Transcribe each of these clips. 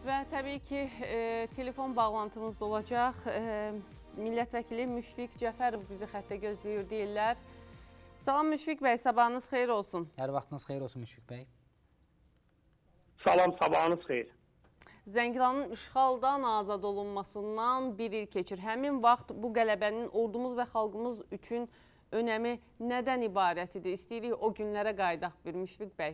Və təbii ki, telefon bağlantımız da olacaq. Millət vəkili Müşfiq Cəfərov bizi xəttə gözləyir deyirlər. Salam Müşfiq bəy, sabahınız xeyir olsun. Hər vaxtınız xeyir olsun Müşfiq bəy. Salam, sabahınız xeyir. Zəngilanın işğaldan azad olunmasından bir il keçir. Həmin vaxt bu qələbənin ordumuz və xalqımız üçün önəmi nədən ibarət idi? İstəyirik o günlərə qaydaq bir Müşfiq bəy.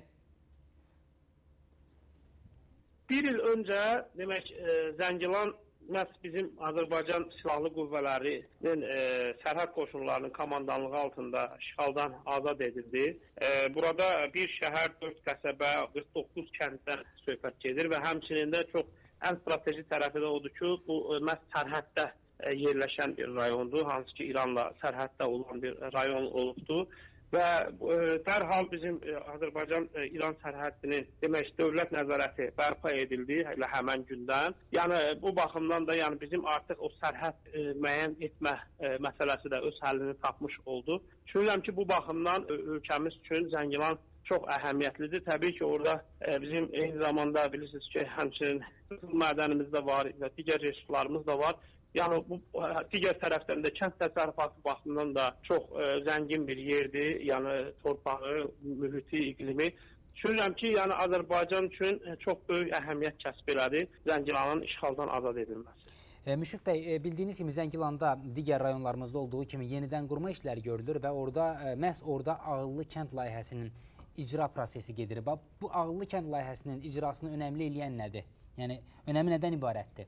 Bir il öncə, demək, Zəngilan məhz bizim Azərbaycan Silahlı Qüvvələrinin sərhəd qoşunlarının komandanlığı altında işğaldan azad edildi. Burada bir şəhər, 4 qəsəbə, 49 kənddən söhbət gedir və həmçinin də çox ən strateji tərəfi də odur ki, bu məhz sərhəddə yerləşən bir rayondur, hansı ki İranla sərhəddə olan bir rayon olubdur. Və dərhal bizim Azərbaycan-İran sərhədinin demək dövlət nəzarəti bərpa edildi elə həmən gündən. Yəni bu baxımdan da yəni bizim artıq o sərhəd müəyyən etmə məsələsi də öz həllini tapmış oldu. Düşünürəm ki, bu baxımdan ölkəmiz üçün Zəngilan çox əhəmiyyətlidir. Təbii ki, orada bizim eyni zamanda bilirsiniz ki, həmçinin mədənimiz də var və digər resurslarımız da var. Yəni bu digər tərəfdən də kənd təsərrüfatı baxımından da çox zəngin bir yerdir. Yəni torpağı, mühiti, iqlimi. Düşünürəm ki, yəni Azərbaycan üçün çox böyük əhəmiyyət kəsb elədi Zəngilanın işğaldan azad edilməsi. Müşfiq bəy, bildiyiniz kimi Zəngilanda digər rayonlarımızda olduğu kimi yenidən qurma işləri görülür və məhz orada ağıllı kənd layihəsinin icra prosesi gedir. Bu ağıllı kənd layihəsinin icrasını önəmli eləyən nədir? Yəni önəmi nədən ibarətdir?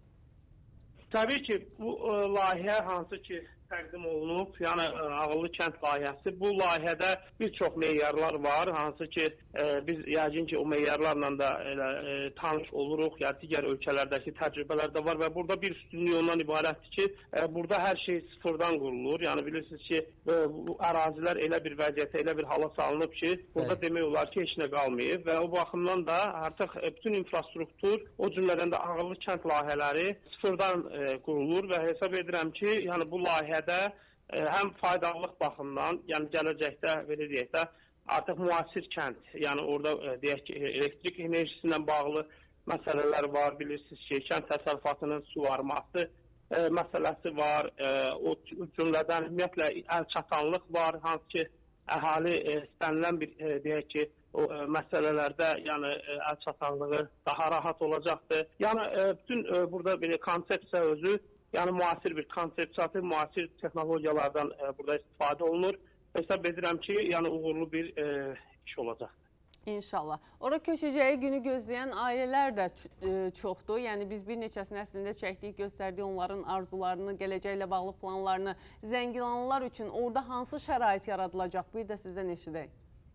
Təbii ki, bu layihə hansı ki təqdim olunub, yəni ağıllı kənd layihəsi, bu layihədə bir çox meyarlar var, hansı ki biz yəqin ki o meyarlarla da tanış oluruq, yəni digər ölkələrdəki təcrübələr də var və burada bir üstünlük ondan ibarətdir ki, burada hər şey sıfırdan qurulur. Yəni bilirsiniz ki, bu ərazilər elə bir vəziyyətə, elə bir hala salınıb ki, burada demək olar ki, heç nə qalmayıb və o baxımdan da artıq bütün infrastruktur, o cümlədən də ağıllı kənd layihələri sıfırdan qurulur və hesab edirəm ki, yəni bu layihədə həm faydalılıq baxımından, yəni gələcəkdə belə deyək də artıq müasir kənd, yəni orada deyək ki, elektrik enerjisindən bağlı məsələlər var, bilirsiniz ki, kənd təsərrüfatının suvarması məsələsi var, o cümlədən ümumiyyətlə əlçatanlıq var, hansı ki, əhali istənilən bir deyək ki, o məsələlərdə yəni əlçatanlığı daha rahat olacaqdır. Yəni bütün burada belə konsepsiya özü, yəni müasir bir konsepsiyadır, müasir texnologiyalardan burada istifadə olunur. Hesab edirəm ki, yəni uğurlu bir iş olacaqdır. İnşallah. Ora köçəcəyi günü gözləyən ailələr də çoxdur. Yəni biz bir neçəsini əslində çəkdik, göstərdik onların arzularını, gələcəklə bağlı planlarını. Zəngilanlılar üçün orada hansı şərait yaradılacaq? Bir də sizdən eşidək.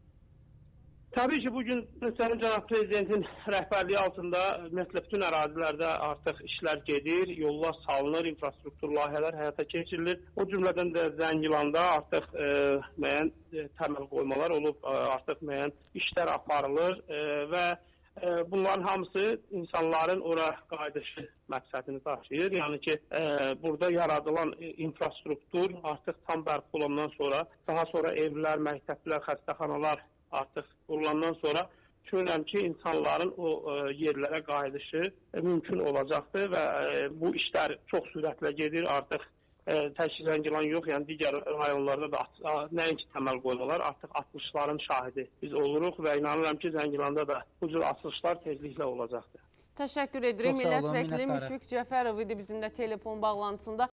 Təbii ki, bugün Sayın Cənab Prezidentin rəhbərliyi altında ümumiyyətlə bütün ərazilərdə artıq işlər gedir, yollar salınır, infrastruktur layihələr həyata keçirilir. O cümlədən də Zəngilanda artıq müəyyən təməl qoymalar olub, artıq müəyyən işlər aparılır və bunların hamısı insanların ora qayıdışı məqsədini daşıyır. Yəni ki, burada yaradılan infrastruktur artıq tam bərpa olandan sonra, daha sonra evlər, məktəblər, xəstəxanalar artıq qurulandan sonra düşünürəm ki, insanların o yerlərə qayıdışı mümkün olacaqdır və bu işlər çox sürətlə gedir. Artıq tək Zəngilan yox, yəni digər rayonlarda da nəinki təməl qoymalar, artıq açılışların şahidi biz oluruq və inanıram ki, Zəngilanda da bu cür açılışlar tezliklə olacaqdır. Təşəkkür edirik. Millət vəkili Müşfiq Cəfərov idi bizimlə telefon bağlantısında.